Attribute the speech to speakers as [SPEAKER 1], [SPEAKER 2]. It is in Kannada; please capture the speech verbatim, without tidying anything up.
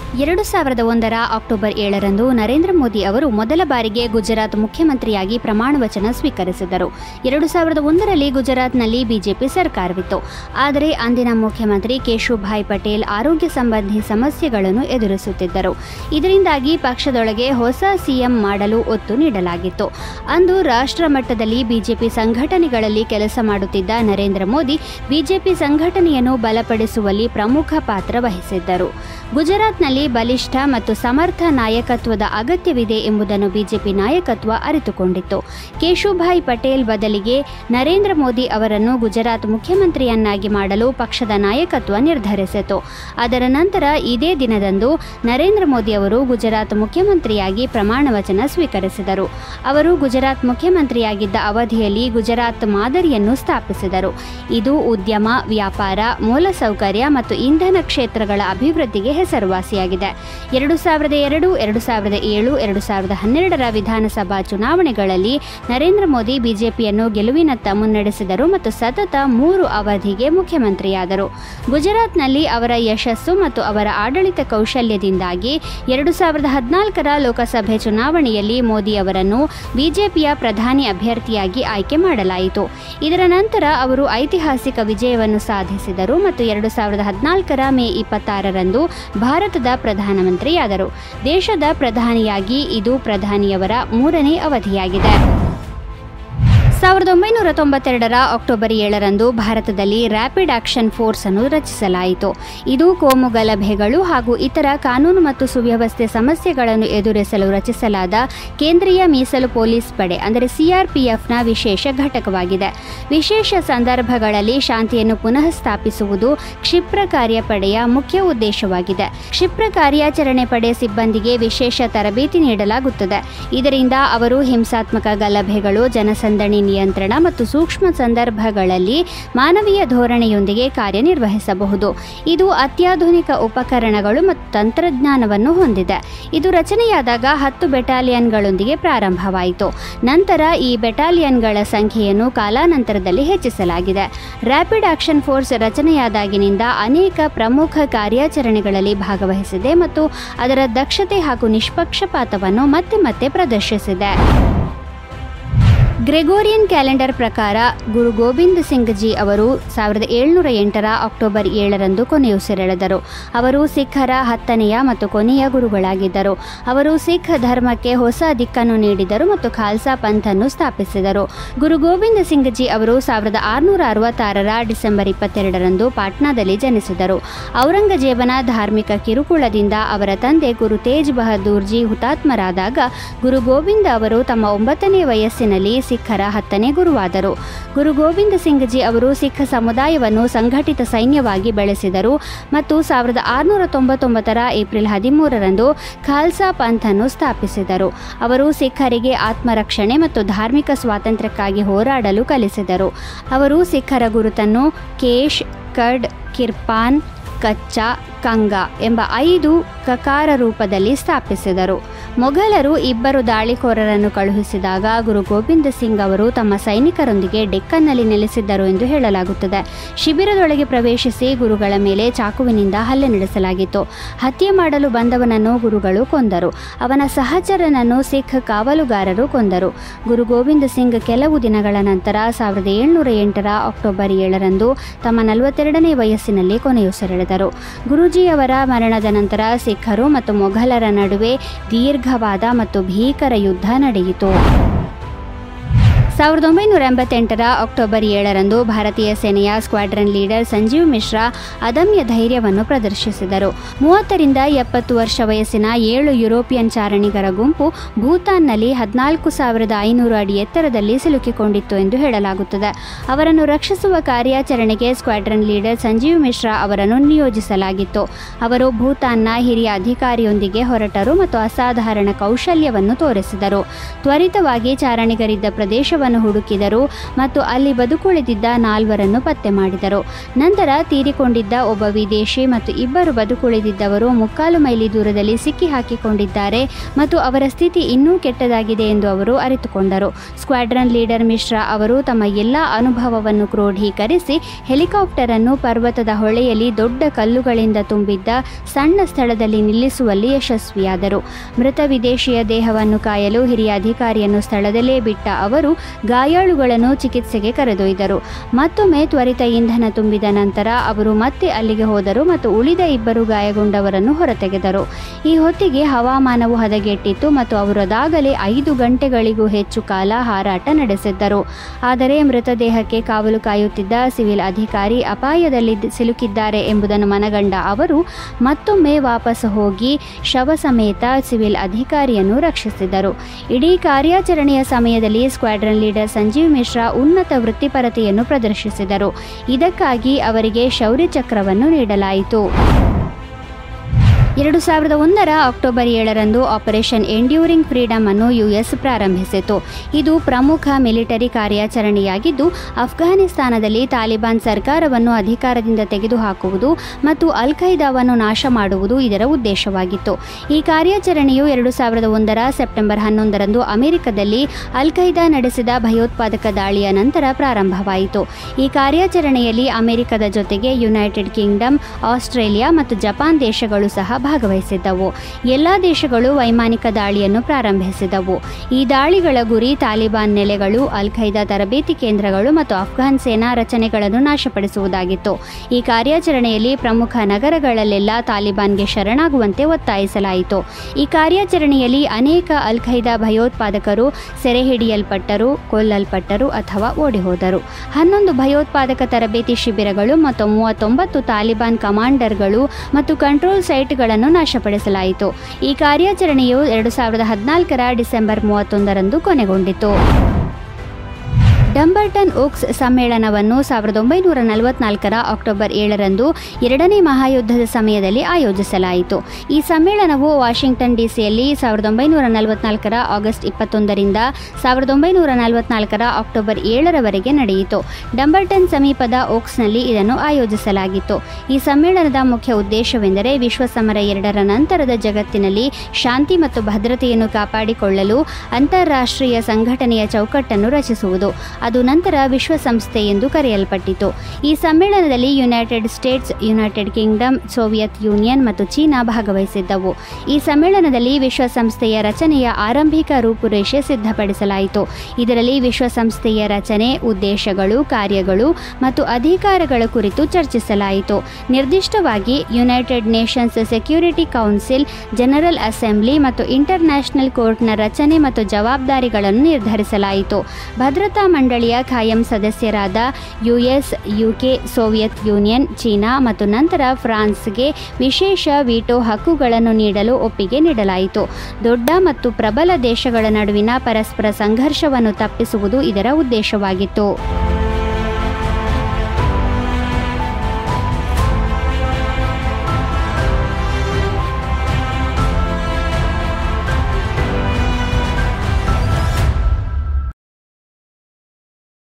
[SPEAKER 1] ಎರಡು ಸಾವಿರದ ಒಂದರ ಅಕ್ಟೋಬರ್ ಏಳರಂದು ನರೇಂದ್ರ ಮೋದಿ ಅವರು ಮೊದಲ ಬಾರಿಗೆ ಗುಜರಾತ್ ಮುಖ್ಯಮಂತ್ರಿಯಾಗಿ ಪ್ರಮಾಣ ವಚನ ಸ್ವೀಕರಿಸಿದರು. ಎರಡು ಸಾವಿರದ ಒಂದರಲ್ಲಿ ಗುಜರಾತ್ನಲ್ಲಿ ಬಿಜೆಪಿ ಸರ್ಕಾರವಿತ್ತು. ಆದರೆ ಅಂದಿನ ಮುಖ್ಯಮಂತ್ರಿ ಕೇಶುಭಾಯ್ ಪಟೇಲ್ ಆರೋಗ್ಯ ಸಂಬಂಧಿ ಸಮಸ್ಯೆಗಳನ್ನು ಎದುರಿಸುತ್ತಿದ್ದರು. ಇದರಿಂದಾಗಿ ಪಕ್ಷದೊಳಗೆ ಹೊಸ ಸಿಎಂ ಮಾಡಲು ಒತ್ತು ನೀಡಲಾಗಿತ್ತು. ಅಂದು ರಾಷ್ಟ್ರ ಮಟ್ಟದಲ್ಲಿ ಬಿಜೆಪಿ ಸಂಘಟನೆಗಳಲ್ಲಿ ಕೆಲಸ ಮಾಡುತ್ತಿದ್ದ ನರೇಂದ್ರ ಮೋದಿ ಬಿಜೆಪಿ ಸಂಘಟನೆಯನ್ನು ಬಲಪಡಿಸುವಲ್ಲಿ ಪ್ರಮುಖ ಪಾತ್ರ ವಹಿಸಿದ್ದರು. ಗುಜರಾತ್ನಲ್ಲಿ ಬಲಿಷ್ಠ ಮತ್ತು ಸಮರ್ಥ ನಾಯಕತ್ವದ ಅಗತ್ಯವಿದೆ ಎಂಬುದನ್ನು ಬಿಜೆಪಿ ನಾಯಕತ್ವ ಅರಿತುಕೊಂಡಿತ್ತು. ಕೇಶುಭಾಯ್ ಪಟೇಲ್ ಬದಲಿಗೆ ನರೇಂದ್ರ ಮೋದಿ ಅವರನ್ನು ಗುಜರಾತ್ ಮುಖ್ಯಮಂತ್ರಿಯನ್ನಾಗಿ ಮಾಡಲು ಪಕ್ಷದ ನಾಯಕತ್ವ ನಿರ್ಧರಿಸಿತು. ಅದರ ನಂತರ ಇದೇ ದಿನದಂದು ನರೇಂದ್ರ ಮೋದಿ ಅವರು ಗುಜರಾತ್ ಮುಖ್ಯಮಂತ್ರಿಯಾಗಿ ಪ್ರಮಾಣ ವಚನ ಸ್ವೀಕರಿಸಿದರು. ಅವರು ಗುಜರಾತ್ ಮುಖ್ಯಮಂತ್ರಿಯಾಗಿದ್ದ ಅವಧಿಯಲ್ಲಿ ಗುಜರಾತ್ ಮಾದರಿಯನ್ನು ಸ್ಥಾಪಿಸಿದರು. ಇದು ಉದ್ಯಮ, ವ್ಯಾಪಾರ, ಮೂಲಸೌಕರ್ಯ ಮತ್ತು ಇಂಧನ ಕ್ಷೇತ್ರಗಳ ಅಭಿವೃದ್ಧಿಗೆ ಹೆಸರುವಾಸಿಯಾಗಿದೆ. ಎರಡು ಸಾವಿರದ ಎರಡು, ಎರಡು ಸಾವಿರದ ಏಳು, ಎರಡು ಸಾವಿರದ ಹನ್ನೆರಡರ ವಿಧಾನಸಭಾ ಚುನಾವಣೆಗಳಲ್ಲಿ ನರೇಂದ್ರ ಮೋದಿ ಬಿಜೆಪಿಯನ್ನು ಗೆಲುವಿನತ್ತ ಮುನ್ನಡೆಸಿದರು ಮತ್ತು ಸತತ ಮೂರು ಅವಧಿಗೆ ಮುಖ್ಯಮಂತ್ರಿಯಾದರು. ಗುಜರಾತ್ನಲ್ಲಿ ಅವರ ಯಶಸ್ಸು ಮತ್ತು ಅವರ ಆಡಳಿತ ಕೌಶಲ್ಯದಿಂದಾಗಿ ಎರಡು ಸಾವಿರದ ಹದಿನಾಲ್ಕರ ಲೋಕಸಭೆ ಚುನಾವಣೆಯಲ್ಲಿ ಮೋದಿ ಅವರನ್ನು ಬಿಜೆಪಿಯ ಪ್ರಧಾನಿ ಅಭ್ಯರ್ಥಿಯಾಗಿ ಆಯ್ಕೆ ಮಾಡಲಾಯಿತು. ಇದರ ನಂತರ ಅವರು ಐತಿಹಾಸಿಕ ವಿಜಯವನ್ನು ಸಾಧಿಸಿದರು ಮತ್ತು ಎರಡು ಸಾವಿರದ ಹದಿನಾಲ್ಕರ ಮೇ ಇಪ್ಪತ್ತಾರರಂದು ಭಾರತದ ಪ್ರಧಾನಮಂತ್ರಿಯಾದರು. ದೇಶದ ಪ್ರಧಾನಿಯಾಗಿ ಇದು ಪ್ರಧಾನಿಯವರ ಮೂರನೇ ಅವಧಿಯಾಗಿದೆ. ಸಾವಿರದ ಒಂಬೈನೂರ ತೊಂಬತ್ತೆರಡರ ಅಕ್ಟೋಬರ್ ಏಳರಂದು ಭಾರತದಲ್ಲಿ ರ್ಯಾಪಿಡ್ ಆಕ್ಷನ್ ಫೋರ್ಸ್ ಅನ್ನು ರಚಿಸಲಾಯಿತು. ಇದು ಕೋಮು ಗಲಭೆಗಳು ಹಾಗೂ ಇತರ ಕಾನೂನು ಮತ್ತು ಸುವ್ಯವಸ್ಥೆ ಸಮಸ್ಯೆಗಳನ್ನು ಎದುರಿಸಲು ರಚಿಸಲಾದ ಕೇಂದ್ರೀಯ ಮೀಸಲು ಪೊಲೀಸ್ ಪಡೆ ಅಂದರೆ ಸಿಆರ್ಪಿಎಫ್ನ ವಿಶೇಷ ಘಟಕವಾಗಿದೆ. ವಿಶೇಷ ಸಂದರ್ಭಗಳಲ್ಲಿ ಶಾಂತಿಯನ್ನು ಪುನಃ ಸ್ಥಾಪಿಸುವುದು ಕ್ಷಿಪ್ರ ಕಾರ್ಯಪಡೆಯ ಮುಖ್ಯ ಉದ್ದೇಶವಾಗಿದೆ. ಕ್ಷಿಪ್ರ ಕಾರ್ಯಾಚರಣೆ ಪಡೆ ಸಿಬ್ಬಂದಿಗೆ ವಿಶೇಷ ತರಬೇತಿ ನೀಡಲಾಗುತ್ತದೆ. ಇದರಿಂದ ಅವರು ಹಿಂಸಾತ್ಮಕ ಗಲಭೆಗಳು, ಜನಸಂದಣಿ ನಿಯಂತ್ರಣ ಮತ್ತು ಸೂಕ್ಷ್ಮ ಸಂದರ್ಭಗಳಲ್ಲಿ ಮಾನವೀಯ ಧೋರಣೆಯೊಂದಿಗೆ ಕಾರ್ಯನಿರ್ವಹಿಸಬಹುದು. ಇದು ಅತ್ಯಾಧುನಿಕ ಉಪಕರಣಗಳು ಮತ್ತು ತಂತ್ರಜ್ಞಾನವನ್ನು ಹೊಂದಿದೆ. ಇದು ರಚನೆಯಾದಾಗ ಹತ್ತು ಬೆಟಾಲಿಯನ್ಗಳೊಂದಿಗೆ ಪ್ರಾರಂಭವಾಯಿತು. ನಂತರ ಈ ಬೆಟಾಲಿಯನ್ಗಳ ಸಂಖ್ಯೆಯನ್ನು ಕಾಲಾನಂತರದಲ್ಲಿ ಹೆಚ್ಚಿಸಲಾಗಿದೆ. ರ್ಯಾಪಿಡ್ ಆಕ್ಷನ್ ಫೋರ್ಸ್ ರಚನೆಯಾದಾಗಿನಿಂದ ಅನೇಕ ಪ್ರಮುಖ ಕಾರ್ಯಾಚರಣೆಗಳಲ್ಲಿ ಭಾಗವಹಿಸಿದೆ ಮತ್ತು ಅದರ ದಕ್ಷತೆ ಹಾಗೂ ನಿಷ್ಪಕ್ಷಪಾತವನ್ನು ಮತ್ತೆ ಮತ್ತೆ ಪ್ರದರ್ಶಿಸಿದೆ. ಗ್ರೆಗೋರಿಯನ್ ಕ್ಯಾಲೆಂಡರ್ ಪ್ರಕಾರ ಗುರು ಗೋವಿಂದ್ ಸಿಂಗ್ ಜಿ ಅವರು ಸಾವಿರದ ಏಳುನೂರ ಎಂಟರ ಅಕ್ಟೋಬರ್ ಏಳರಂದು ಕೊನೆಯುಸಿರೆಳೆದರು. ಅವರು ಸಿಖ್ಖರ ಹತ್ತನೆಯ ಮತ್ತು ಕೊನೆಯ ಗುರುಗಳಾಗಿದ್ದರು. ಅವರು ಸಿಖ್ ಧರ್ಮಕ್ಕೆ ಹೊಸ ದಿಕ್ಕನ್ನು ನೀಡಿದರು ಮತ್ತು ಖಾಲ್ಸಾ ಪಂಥನ್ನು ಸ್ಥಾಪಿಸಿದರು. ಗುರು ಗೋವಿಂದ್ ಸಿಂಗ್ ಜಿ ಅವರು ಸಾವಿರದ ಆರುನೂರ ಅರವತ್ತಾರರ ಡಿಸೆಂಬರ್ ಇಪ್ಪತ್ತೆರಡರಂದು ಪಾಟ್ನಾದಲ್ಲಿ ಜನಿಸಿದರು. ಔರಂಗಜೇಬನ ಧಾರ್ಮಿಕ ಕಿರುಕುಳದಿಂದ ಅವರ ತಂದೆ ಗುರು ತೇಜ್ ಬಹದ್ದೂರ್ ಜಿ ಹುತಾತ್ಮರಾದಾಗ ಗುರು ಗೋವಿಂದ್ ಅವರು ತಮ್ಮ ಒಂಬತ್ತನೇ ವಯಸ್ಸಿನಲ್ಲಿ ಸಿಖ್ಖರ ಹತ್ತನೇ ಗುರುವಾದರು. ಗುರು ಗೋವಿಂದ್ ಸಿಂಗ್ ಜಿ ಅವರು ಸಿಖ್ ಸಮುದಾಯವನ್ನು ಸಂಘಟಿತ ಸೈನ್ಯವಾಗಿ ಬೆಳೆಸಿದರು ಮತ್ತು ಸಾವಿರದ ಆರುನೂರ ತೊಂಬತ್ತೊಂಬತ್ತರ ಏಪ್ರಿಲ್ ಹದಿಮೂರರಂದು ಖಾಲ್ಸಾ ಪಂಥನ್ನು ಸ್ಥಾಪಿಸಿದರು. ಅವರು ಸಿಖ್ಖರಿಗೆ ಆತ್ಮರಕ್ಷಣೆ ಮತ್ತು ಧಾರ್ಮಿಕ ಸ್ವಾತಂತ್ರ್ಯಕ್ಕಾಗಿ ಹೋರಾಡಲು ಕಲಿಸಿದರು. ಅವರು ಸಿಖ್ಖರ ಗುರುತನ್ನು ಕೇಶ್, ಕಡ್, ಕಿರ್ಪಾನ್, ಕಚ್ಚಾ, ಕಂಗಾ ಎಂಬ ಐದು ಕಕಾರ ರೂಪದಲ್ಲಿ ಸ್ಥಾಪಿಸಿದರು. ಮೊಘಲರು ಇಬ್ಬರು ದಾಳಿಕೋರರನ್ನು ಕಳುಹಿಸಿದಾಗ ಗುರು ಗೋವಿಂದ್ ಸಿಂಗ್ ಅವರು ತಮ್ಮ ಸೈನಿಕರೊಂದಿಗೆ ಡೆಕ್ಕನ್ನಲ್ಲಿ ನೆಲೆಸಿದ್ದರು ಎಂದು ಹೇಳಲಾಗುತ್ತದೆ. ಶಿಬಿರದೊಳಗೆ ಪ್ರವೇಶಿಸಿ ಗುರುಗಳ ಮೇಲೆ ಚಾಕುವಿನಿಂದ ಹಲ್ಲೆ ನಡೆಸಲಾಗಿತ್ತು. ಹತ್ಯೆ ಮಾಡಲು ಬಂದವನನ್ನು ಗುರುಗಳು ಕೊಂದರು. ಅವನ ಸಹಚರನನ್ನು ಸಿಖ್ ಕಾವಲುಗಾರರು ಕೊಂದರು. ಗುರು ಗೋವಿಂದ್ ಸಿಂಗ್ ಕೆಲವು ದಿನಗಳ ನಂತರ ಸಾವಿರದ ಏಳುನೂರ ಎಂಟರ ಅಕ್ಟೋಬರ್ ಏಳರಂದು ತಮ್ಮ ನಲವತ್ತೆರಡನೇ ವಯಸ್ಸಿನಲ್ಲಿ ಕೊನೆಯುಸಿರೆಳೆದರು. ಗುರೂಜಿಯವರ ಮರಣದ ನಂತರ ಸಿಖ್ಖರು ಮತ್ತು ಮೊಘಲರ ನಡುವೆ ದೀರ್ಘವಾದ ಮತ್ತು ಭೀಕರ ಯುದ್ಧ ನಡೆಯಿತು. ಸಾವಿರದ ಒಂಬೈನೂರ ಎಂಬತ್ತೆಂಟರ ಅಕ್ಟೋಬರ್ ಏಳರಂದು ಭಾರತೀಯ ಸೇನೆಯ ಸ್ಕ್ವಾಡ್ರನ್ ಲೀಡರ್ ಸಂಜೀವ್ ಮಿಶ್ರಾ ಅದಮ್ಯ ಧೈರ್ಯವನ್ನು ಪ್ರದರ್ಶಿಸಿದರು. ಮೂವತ್ತರಿಂದ ಎಪ್ಪತ್ತು ವರ್ಷ ವಯಸ್ಸಿನ ಏಳು ಯುರೋಪಿಯನ್ ಚಾರಣಿಗರ ಗುಂಪು ಭೂತಾನ್ನಲ್ಲಿ ಹದಿನಾಲ್ಕು ಸಾವಿರದ ಐನೂರು ಅಡಿ ಎತ್ತರದಲ್ಲಿ ಸಿಲುಕಿಕೊಂಡಿತ್ತು ಎಂದು ಹೇಳಲಾಗುತ್ತದೆ. ಅವರನ್ನು ರಕ್ಷಿಸುವ ಕಾರ್ಯಾಚರಣೆಗೆ ಸ್ಕ್ವಾಡ್ರನ್ ಲೀಡರ್ ಸಂಜೀವ್ ಮಿಶ್ರಾ ಅವರನ್ನು ನಿಯೋಜಿಸಲಾಗಿತ್ತು. ಅವರು ಭೂತಾನ್ನ ಹಿರಿಯ ಅಧಿಕಾರಿಯೊಂದಿಗೆ ಹೊರಟರು ಮತ್ತು ಅಸಾಧಾರಣ ಕೌಶಲ್ಯವನ್ನು ತೋರಿಸಿದರು. ತ್ವರಿತವಾಗಿ ಚಾರಣಿಗರಿದ್ದ ಪ್ರದೇಶವನ್ನು ಸ್ಥಳವನ್ನು ಹುಡುಕಿದರು ಮತ್ತು ಅಲ್ಲಿ ಬದುಕುಳಿದಿದ್ದ ನಾಲ್ವರನ್ನು ಪತ್ತೆ ಮಾಡಿದರು. ನಂತರ ತೀರಿಕೊಂಡಿದ್ದ ಒಬ್ಬ ವಿದೇಶಿ ಮತ್ತು ಇಬ್ಬರು ಬದುಕುಳಿದಿದ್ದವರು ಮುಕ್ಕಾಲು ಮೈಲಿ ದೂರದಲ್ಲಿ ಸಿಕ್ಕಿ ಹಾಕಿಕೊಂಡಿದ್ದಾರೆ ಮತ್ತು ಅವರ ಸ್ಥಿತಿ ಇನ್ನೂ ಕೆಟ್ಟದಾಗಿದೆ ಎಂದು ಅವರು ಅರಿತುಕೊಂಡರು. ಸ್ಕ್ವಾಡ್ರನ್ ಲೀಡರ್ ಮಿಶ್ರಾ ಅವರು ತಮ್ಮ ಎಲ್ಲ ಅನುಭವವನ್ನು ಕ್ರೋಢೀಕರಿಸಿ ಹೆಲಿಕಾಪ್ಟರ್ ಅನ್ನು ಪರ್ವತದ ಹೊಳೆಯಲ್ಲಿ ದೊಡ್ಡ ಕಲ್ಲುಗಳಿಂದ ತುಂಬಿದ್ದ ಸಣ್ಣ ಸ್ಥಳದಲ್ಲಿ ನಿಲ್ಲಿಸುವಲ್ಲಿ ಯಶಸ್ವಿಯಾದರು. ಮೃತ ವಿದೇಶಿಯ ದೇಹವನ್ನು ಕಾಯಲು ಹಿರಿಯ ಅಧಿಕಾರಿಯನ್ನು ಸ್ಥಳದಲ್ಲೇ ಬಿಟ್ಟ ಅವರು ಗಾಯಾಳುಗಳನ್ನು ಚಿಕಿತ್ಸೆಗೆ ಕರೆದೊಯ್ದರು. ಮತ್ತೊಮ್ಮೆ ತ್ವರಿತ ಇಂಧನ ತುಂಬಿದ ನಂತರ ಅವರು ಮತ್ತೆ ಅಲ್ಲಿಗೆ ಹೋದರು ಮತ್ತು ಉಳಿದ ಇಬ್ಬರು ಗಾಯಗೊಂಡವರನ್ನು ಹೊರತೆಗೆದರು. ಈ ಹೊತ್ತಿಗೆ ಹವಾಮಾನವು ಹದಗೆಟ್ಟಿತ್ತು ಮತ್ತು ಅವರು ಅದಾಗಲೇ ಐದು ಗಂಟೆಗಳಿಗೂ ಹೆಚ್ಚು ಕಾಲ ಹಾರಾಟ ನಡೆಸಿದ್ದರು. ಆದರೆ ಮೃತದೇಹಕ್ಕೆ ಕಾವಲು ಕಾಯುತ್ತಿದ್ದ ಸಿವಿಲ್ ಅಧಿಕಾರಿ ಅಪಾಯದಲ್ಲಿ ಸಿಲುಕಿದ್ದಾರೆ ಎಂಬುದನ್ನು ಮನಗಂಡ ಅವರು ಮತ್ತೊಮ್ಮೆ ವಾಪಸ್ ಹೋಗಿ ಶವ ಸಮೇತ ಸಿವಿಲ್ ಅಧಿಕಾರಿಯನ್ನು ರಕ್ಷಿಸಿದರು. ಇಡೀ ಕಾರ್ಯಾಚರಣೆಯ ಸಮಯದಲ್ಲಿ ಸ್ಕ್ವಾಡ್ರನ್ ಲೀಡರ್ ಸಂಜೀವ್ ಮಿಶ್ರಾ ಉನ್ನತ ವೃತ್ತಿಪರತೆಯನ್ನು ಪ್ರದರ್ಶಿಸಿದರು. ಇದಕ್ಕಾಗಿ ಅವರಿಗೆ ಶೌರ್ಯ ಚಕ್ರವನ್ನು ನೀಡಲಾಯಿತು. ಎರಡು ಸಾವಿರದ ಒಂದರ ಅಕ್ಟೋಬರ್ ಏಳರಂದು ಆಪರೇಷನ್ ಎಂಡ್ಯೂರಿಂಗ್ ಫ್ರೀಡಮ್ ಅನ್ನು ಯುಎಸ್ ಪ್ರಾರಂಭಿಸಿತು. ಇದು ಪ್ರಮುಖ ಮಿಲಿಟರಿ ಕಾರ್ಯಾಚರಣೆಯಾಗಿದ್ದು ಅಫ್ಘಾನಿಸ್ತಾನದಲ್ಲಿ ತಾಲಿಬಾನ್ ಸರ್ಕಾರವನ್ನು ಅಧಿಕಾರದಿಂದ ತೆಗೆದುಹಾಕುವುದು ಮತ್ತು ಅಲ್ ಖೈದಾವನ್ನು ನಾಶ ಮಾಡುವುದು ಇದರ ಉದ್ದೇಶವಾಗಿತ್ತು. ಈ ಕಾರ್ಯಾಚರಣೆಯು ಎರಡು ಸಾವಿರದ ಒಂದರ ಸೆಪ್ಟೆಂಬರ್ ಹನ್ನೊಂದರಂದು ಅಮೆರಿಕದಲ್ಲಿ ಅಲ್ ಖೈದಾ ನಡೆಸಿದ ಭಯೋತ್ಪಾದಕ ದಾಳಿಯ ನಂತರ ಪ್ರಾರಂಭವಾಯಿತು. ಈ ಕಾರ್ಯಾಚರಣೆಯಲ್ಲಿ ಅಮೆರಿಕದ ಜೊತೆಗೆ ಯುನೈಟೆಡ್ ಕಿಂಗ್ಡಮ್, ಆಸ್ಟ್ರೇಲಿಯಾ ಮತ್ತು ಜಪಾನ್ ದೇಶಗಳು ಸಹ ಭಾಗವಹಿಸಿದ್ದವು. ಎಲ್ಲ ದೇಶಗಳು ವೈಮಾನಿಕ ದಾಳಿಯನ್ನು ಪ್ರಾರಂಭಿಸಿದವು. ಈ ದಾಳಿಗಳ ಗುರಿ ತಾಲಿಬಾನ್ ನೆಲೆಗಳು, ಅಲ್ ಖೈದಾ ತರಬೇತಿ ಕೇಂದ್ರಗಳು ಮತ್ತು ಅಫ್ಘಾನ್ ಸೇನಾ ರಚನೆಗಳನ್ನು ನಾಶಪಡಿಸುವುದಾಗಿತ್ತು. ಈ ಕಾರ್ಯಾಚರಣೆಯಲ್ಲಿ ಪ್ರಮುಖ ನಗರಗಳಲ್ಲೆಲ್ಲ ತಾಲಿಬಾನ್ಗೆ ಶರಣಾಗುವಂತೆ ಒತ್ತಾಯಿಸಲಾಯಿತು. ಈ ಕಾರ್ಯಾಚರಣೆಯಲ್ಲಿ ಅನೇಕ ಅಲ್ ಖೈದಾ ಭಯೋತ್ಪಾದಕರು ಸೆರೆಹಿಡಿಯಲ್ಪಟ್ಟರು, ಕೊಲ್ಲಲ್ಪಟ್ಟರು ಅಥವಾ ಓಡಿಹೋದರು. ಹನ್ನೊಂದು ಭಯೋತ್ಪಾದಕ ತರಬೇತಿ ಶಿಬಿರಗಳು ಮತ್ತು ಮೂವತ್ತೊಂಬತ್ತು ತಾಲಿಬಾನ್ ಕಮಾಂಡರ್ಗಳು ಮತ್ತು ಕಂಟ್ರೋಲ್ ಸೈಟ್ಗಳನ್ನು ನಾಶಪಡಿಸಲಾಯಿತು. ಈ ಕಾರ್ಯಾಚರಣೆಯು ಎರಡು ಸಾವಿರದ ಹದಿನಾಲ್ಕರ ಡಿಸೆಂಬರ್ ಮೂವತ್ತೊಂದರಂದು ಕೊನೆಗೊಂಡಿತು. ಡಂಬರ್ಟನ್ ಓಕ್ಸ್ ಸಮ್ಮೇಳನವನ್ನು ಸಾವಿರದ ಒಂಬೈನೂರ ನಲವತ್ನಾಲ್ಕರ ಅಕ್ಟೋಬರ್ ಏಳರಂದು ಎರಡನೇ ಮಹಾಯುದ್ಧದ ಸಮಯದಲ್ಲಿ ಆಯೋಜಿಸಲಾಯಿತು. ಈ ಸಮ್ಮೇಳನವು ವಾಷಿಂಗ್ಟನ್ ಡಿಸಿಯಲ್ಲಿ ಸಾವಿರದ ಒಂಬೈನೂರ ನಲವತ್ನಾಲ್ಕರ ಆಗಸ್ಟ್ ಇಪ್ಪತ್ತೊಂದರಿಂದ ಸಾವಿರದ ಒಂಬೈನೂರ ನಲವತ್ನಾಲ್ಕರ ಅಕ್ಟೋಬರ್ ಏಳರವರೆಗೆ ನಡೆಯಿತು. ಡಂಬರ್ಟನ್ ಸಮೀಪದ ಓಕ್ಸ್ನಲ್ಲಿ ಇದನ್ನು ಆಯೋಜಿಸಲಾಗಿತ್ತು. ಈ ಸಮ್ಮೇಳನದ ಮುಖ್ಯ ಉದ್ದೇಶವೆಂದರೆ ವಿಶ್ವಸಮರ ಎರಡರ ನಂತರದ ಜಗತ್ತಿನಲ್ಲಿ ಶಾಂತಿ ಮತ್ತು ಭದ್ರತೆಯನ್ನು ಕಾಪಾಡಿಕೊಳ್ಳಲು ಅಂತಾರಾಷ್ಟ್ರೀಯ ಸಂಘಟನೆಯ ಚೌಕಟ್ಟನ್ನು ರಚಿಸುವುದು. ಅದು ನಂತರ ವಿಶ್ವಸಂಸ್ಥೆ ಎಂದು ಕರೆಯಲ್ಪಟ್ಟಿತು. ಈ ಸಮ್ಮೇಳನದಲ್ಲಿ United States, United Kingdom, Soviet Union ಮತ್ತು ಚೀನಾ ಭಾಗವಹಿಸಿದ್ದವು. ಈ ಸಮ್ಮೇಳನದಲ್ಲಿ ವಿಶ್ವಸಂಸ್ಥೆಯ ರಚನೆಯ ಆರಂಭಿಕ ರೂಪುರೇಷೆ ಸಿದ್ಧಪಡಿಸಲಾಯಿತು. ಇದರಲ್ಲಿ ವಿಶ್ವಸಂಸ್ಥೆಯ ರಚನೆ, ಉದ್ದೇಶಗಳು, ಕಾರ್ಯಗಳು ಮತ್ತು ಅಧಿಕಾರಗಳ ಕುರಿತು ಚರ್ಚಿಸಲಾಯಿತು. ನಿರ್ದಿಷ್ಟವಾಗಿ United Nations Security Council, General Assembly ಮತ್ತು ಇಂಟರ್ನ್ಯಾಷನಲ್ ಕೋರ್ಟ್ನ ರಚನೆ ಮತ್ತು ಜವಾಬ್ದಾರಿಗಳನ್ನು ನಿರ್ಧರಿಸಲಾಯಿತು. ಭದ್ರತಾ ಮಂಡಳಿಯ ಖಾಯಂ ಸದಸ್ಯರಾದ US, UK, Soviet Union, China ಮತ್ತು ನಂತರ ಫ್ರಾನ್ಸ್ಗೆ ವಿಶೇಷ ವೀಟೋ ಹಕ್ಕುಗಳನ್ನು ನೀಡಲು ಒಪ್ಪಿಗೆ ನೀಡಲಾಯಿತು. ದೊಡ್ಡ ಮತ್ತು ಪ್ರಬಲ ದೇಶಗಳ ನಡುವಿನ ಪರಸ್ಪರ ಸಂಘರ್ಷವನ್ನು ತಪ್ಪಿಸುವುದು ಇದರ ಉದ್ದೇಶವಾಗಿತ್ತು.